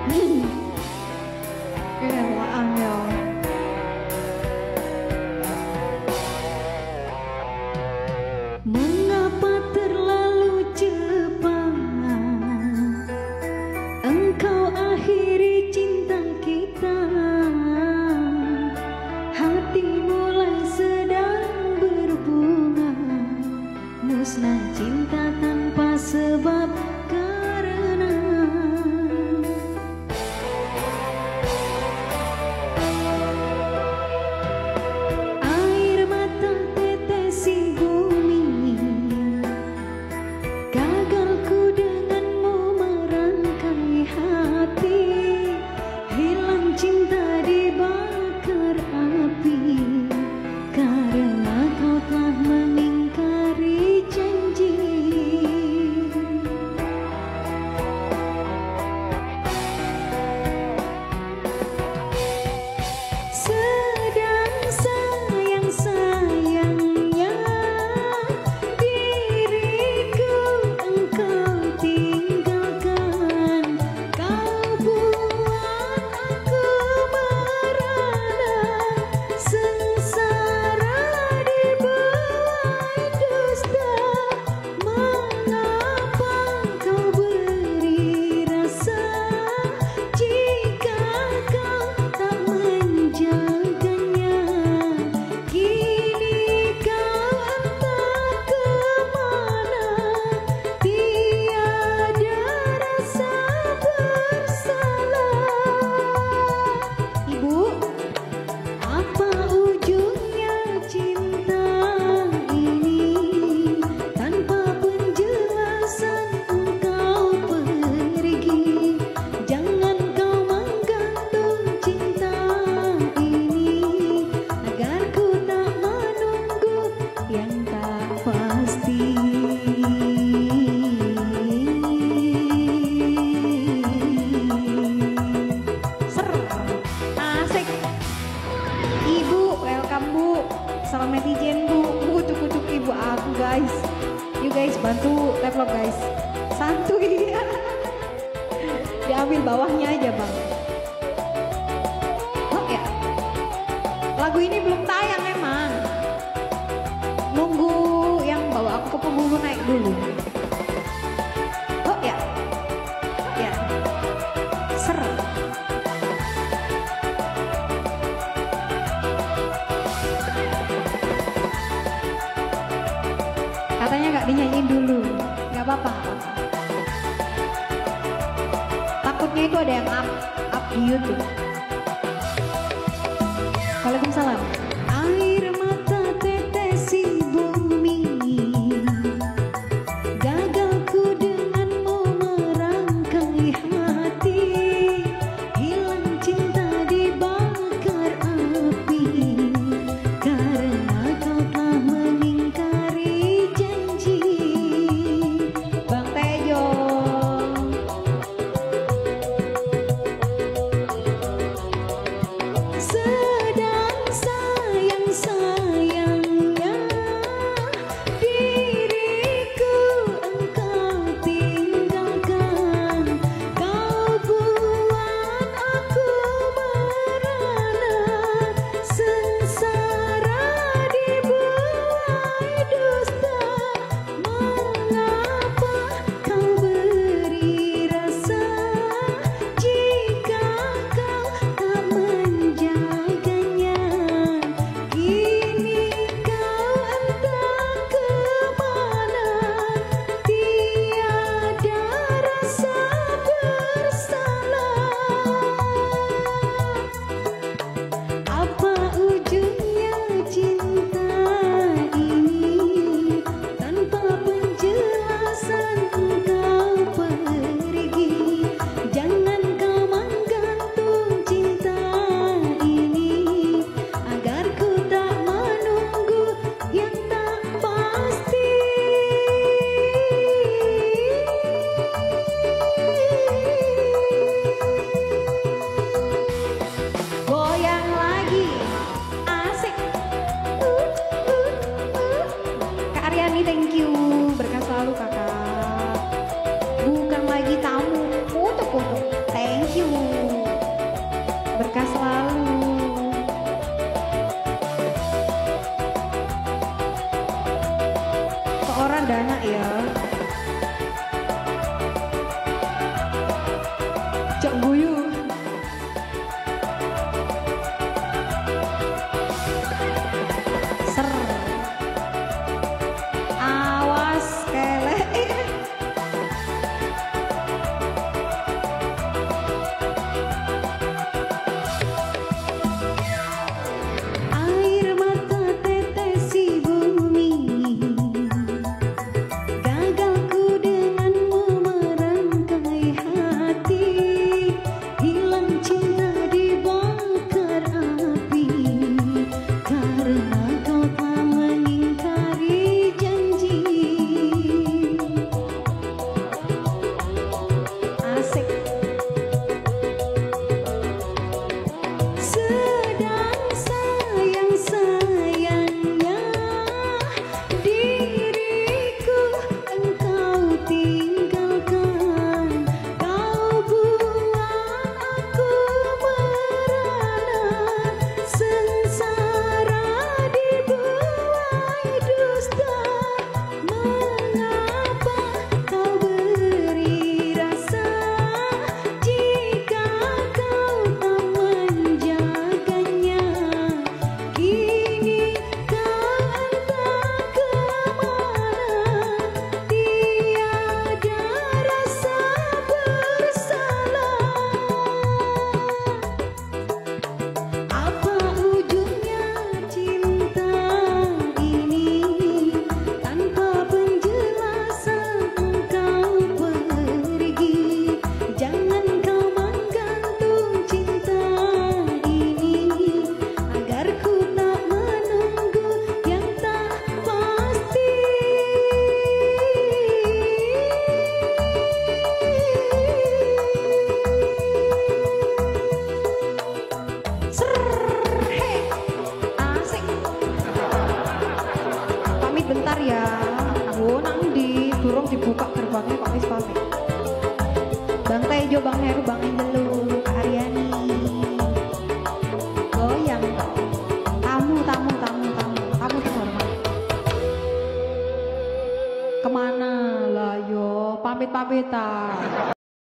Mengapa terlalu cepat engkau akhiri cinta kita? Hati mulai sedang berbunga, musnah cinta tanpa sebab karena air mata tetesi bumi. Gagal ku denganmu merangkai hati, hilang cinta dibakar api, karena kau telah mengingkari janji. Sedang sayang-sayangnya diriku engkau tinggalkan, kau buat aku merana sengsara dibuai dusta. Mengapa kau beri rasa jika kau tak menjaganya? Kini kau entah kemana, tiada rasa bersalah. Ibu, apa ujungnya cinta ini? Tanpa penjelasan engkau pergi. Jangan kau menggantung cinta ini, agar ku tak menunggu yang tak pasti. Seru, asik. Ibu, welcome Bu. Salam netizen Bu. Kucuk-kucuk ibu aku guys. You guys bantu develop guys. Santuy. Diambil bawahnya aja bang. Oh ya. Lagu ini belum tayang emang. Nunggu yang bawa aku ke penghulu naik dulu. Oh ya. Ya. Seru. Katanya gak dinyanyiin dulu. Gak apa-apa. Takutnya itu ada yang up di YouTube. Waalaikumsalam. Air mata tetesi bumi, gagal ku denganmu merangkai hati, hilang cinta dibakar api, karena kau telah mengingkari janji. Bang Tejo, sedang ya. Oh, nang di durung dibuka gerbangnya kok wis pamit. Bang Tejo, Bang Heru, Bang Indelu, Kak Aryani. Goyang toh. Tamu terhormat. Kemana lah yo? Pamit-pamitan.